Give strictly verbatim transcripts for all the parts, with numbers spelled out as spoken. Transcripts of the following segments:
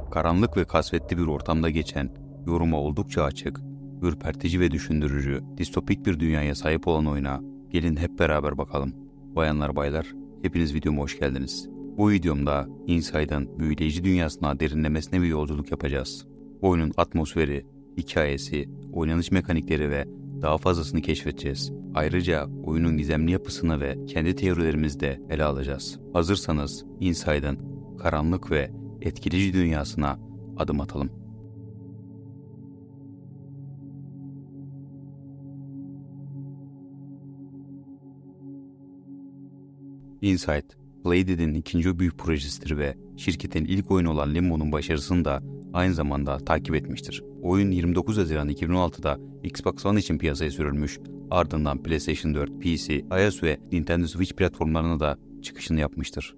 karanlık ve kasvetli bir ortamda geçen, yoruma oldukça açık, ürpertici ve düşündürücü, distopik bir dünyaya sahip olan oyuna gelin hep beraber bakalım. Bayanlar baylar, hepiniz videoma hoş geldiniz. Bu videomda Inside'ın büyüleyici dünyasına derinlemesine bir yolculuk yapacağız. Oyunun atmosferi, hikayesi, oynanış mekanikleri ve daha fazlasını keşfedeceğiz. Ayrıca oyunun gizemli yapısını ve kendi teorilerimizi de ele alacağız. Hazırsanız Inside'ın karanlık ve etkileyici dünyasına adım atalım. Inside, Playdid'in ikinci büyük projesidir ve şirketin ilk oyunu olan Limbo'nun başarısını da aynı zamanda takip etmiştir. Oyun yirmi dokuz Haziran iki bin on altıda Xbox One için piyasaya sürülmüş, ardından PlayStation dört, P C, iOS ve Nintendo Switch platformlarına da çıkışını yapmıştır.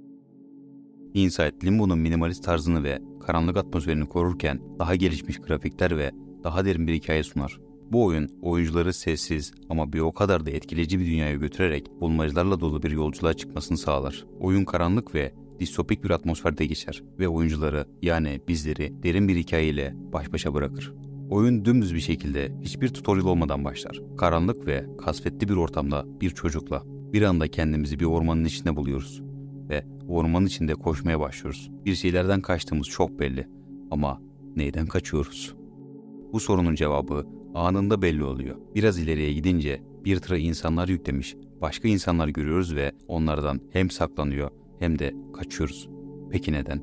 Inside, Limbo'nun minimalist tarzını ve karanlık atmosferini korurken daha gelişmiş grafikler ve daha derin bir hikaye sunar. Bu oyun, oyuncuları sessiz ama bir o kadar da etkileyici bir dünyaya götürerek bulmacalarla dolu bir yolculuğa çıkmasını sağlar. Oyun karanlık ve distopik bir atmosferde geçer ve oyuncuları, yani bizleri, derin bir hikayeyle baş başa bırakır. Oyun dümdüz bir şekilde hiçbir tutorial olmadan başlar. Karanlık ve kasvetli bir ortamda bir çocukla bir anda kendimizi bir ormanın içinde buluyoruz ve ormanın içinde koşmaya başlıyoruz. Bir şeylerden kaçtığımız çok belli ama neyden kaçıyoruz? Bu sorunun cevabı anında belli oluyor. Biraz ileriye gidince bir tıra insanlar yüklemiş başka insanlar görüyoruz ve onlardan hem saklanıyor hem de kaçıyoruz. Peki neden?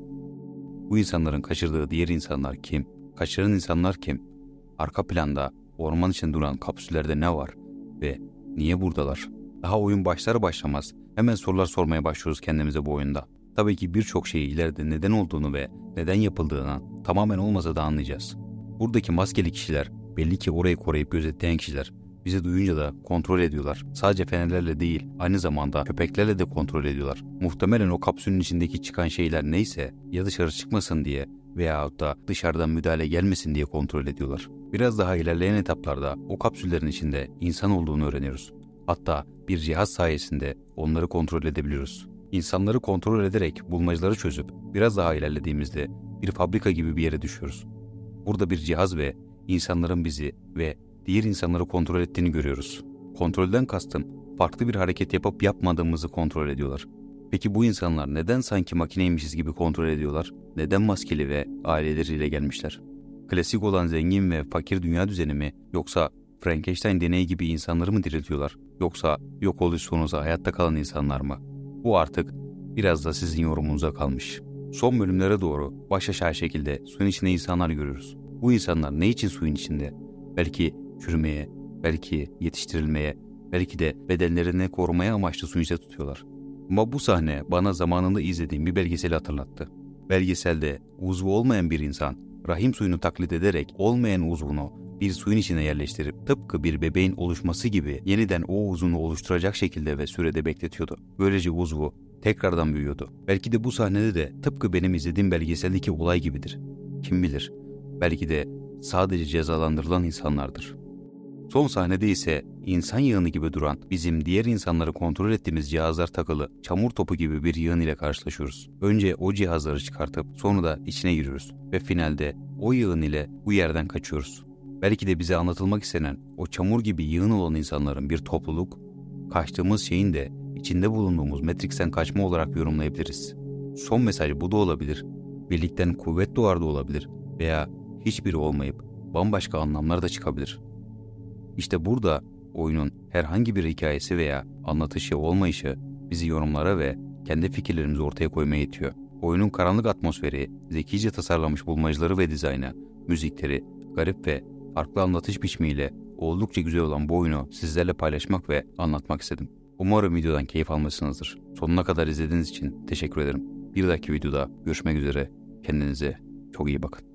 Bu insanların kaçırdığı diğer insanlar kim? Kaçıran insanlar kim? Arka planda orman için duran kapsüllerde ne var ve niye buradalar? Daha oyun başlar başlamaz hemen sorular sormaya başlıyoruz kendimize bu oyunda. Tabii ki birçok şeyi ileride neden olduğunu ve neden yapıldığını tamamen olmasa da anlayacağız. Buradaki maskeli kişiler belli ki orayı koruyup gözetleyen kişiler. Bizi duyunca da kontrol ediyorlar. Sadece fenerlerle değil, aynı zamanda köpeklerle de kontrol ediyorlar. Muhtemelen o kapsülün içindeki çıkan şeyler neyse ya dışarı çıkmasın diye veyahut da dışarıdan müdahale gelmesin diye kontrol ediyorlar. Biraz daha ilerleyen etaplarda o kapsüllerin içinde insan olduğunu öğreniyoruz. Hatta bir cihaz sayesinde onları kontrol edebiliyoruz. İnsanları kontrol ederek bulmacaları çözüp biraz daha ilerlediğimizde bir fabrika gibi bir yere düşüyoruz. Burada bir cihaz ve insanların bizi ve diğer insanları kontrol ettiğini görüyoruz. Kontrolden kastım farklı bir hareket yapıp yapmadığımızı kontrol ediyorlar. Peki bu insanlar neden sanki makineymişiz gibi kontrol ediyorlar? Neden maskeli ve aileleriyle gelmişler? Klasik olan zengin ve fakir dünya düzeni mi? Yoksa Frankenstein deneyi gibi insanları mı diriltiyorlar? Yoksa yok oluş sonucu hayatta kalan insanlar mı? Bu artık biraz da sizin yorumunuza kalmış. Son bölümlere doğru baş aşağı şekilde suyun içinde insanlar görüyoruz. Bu insanlar ne için suyun içinde? Belki çürümeye, belki yetiştirilmeye, belki de bedenlerini korumaya amaçlı suyun içinde tutuyorlar. Ama bu sahne bana zamanında izlediğim bir belgeseli hatırlattı. Belgeselde uzvu olmayan bir insan, rahim suyunu taklit ederek olmayan uzvunu bir suyun içine yerleştirip tıpkı bir bebeğin oluşması gibi yeniden o uzunu oluşturacak şekilde ve sürede bekletiyordu. Böylece uzvu tekrardan büyüyordu. Belki de bu sahnede de tıpkı benim izlediğim belgeseldeki olay gibidir. Kim bilir? Belki de sadece cezalandırılan insanlardır. Son sahnede ise insan yığını gibi duran, bizim diğer insanları kontrol ettiğimiz cihazlar takılı çamur topu gibi bir yığın ile karşılaşıyoruz. Önce o cihazları çıkartıp sonra da içine giriyoruz ve finalde o yığın ile bu yerden kaçıyoruz. Belki de bize anlatılmak istenen o çamur gibi yığın olan insanların bir topluluk, kaçtığımız şeyin de içinde bulunduğumuz Matrix'ten kaçma olarak yorumlayabiliriz. Son mesaj bu da olabilir, birlikten kuvvet doğar da olabilir veya hiçbiri olmayıp bambaşka anlamlar da çıkabilir. İşte burada oyunun herhangi bir hikayesi veya anlatışı olmayışı bizi yorumlara ve kendi fikirlerimizi ortaya koymaya itiyor. Oyunun karanlık atmosferi, zekice tasarlanmış bulmacaları ve dizaynı, müzikleri, garip ve farklı anlatış biçimiyle oldukça güzel olan bu oyunu sizlerle paylaşmak ve anlatmak istedim. Umarım videodan keyif almışsınızdır. Sonuna kadar izlediğiniz için teşekkür ederim. Bir dahaki videoda görüşmek üzere. Kendinize çok iyi bakın.